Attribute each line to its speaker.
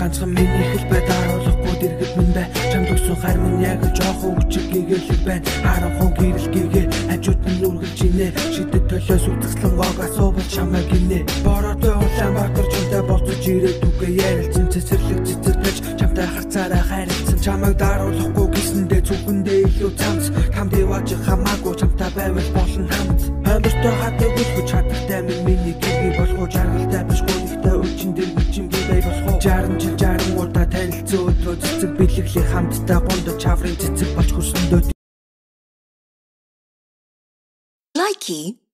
Speaker 1: ганцхан миний хэл бай даруулахгүй дэргэд минь бай чамд өгсөн хайр минь яг л жоохон хүчиг гэгээлэг байна харанхуй гэрэл гээгээ хажууд нь үргэлж инэ шидэт төлөөс үтгслэн гог асуувал чамайг гинэ бороотой улаан баатар чамтай болцож ирээд үгээ ярилцсан цэцэрлэг цэцэрлэж чамтай харцаараа хайрлсан чамайг даруулахгүй гэсэндээ зүгэндээ илүү цамц хамт яваач хамаагүй чамтай байвал болно хамт хамттай хатаг үлгэж чадахтай миний гэрээ болгоо жаргалтай биш гонхтой үлчин дэргэж бай болохоо 60 жил 60 удаа танилцсан өдрөө цэцэг бэлэглээ хамтдаа гондо чаврын цэцэг болж хүрсэндөө
Speaker 2: Likey